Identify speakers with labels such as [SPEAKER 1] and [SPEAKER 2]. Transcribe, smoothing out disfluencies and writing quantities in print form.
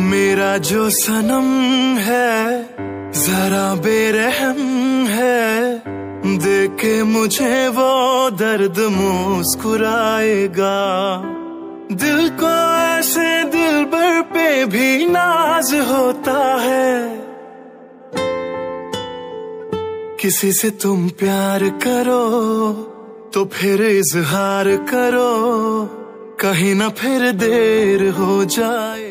[SPEAKER 1] मेरा जो सनम है जरा बेरहम है, देख के मुझे वो दर्द मुस्कुराएगा। दिल को ऐसे दिलबर पे भी नाज होता है, किसी से तुम प्यार करो तो फिर इजहार करो, कहीं ना फिर देर हो जाए।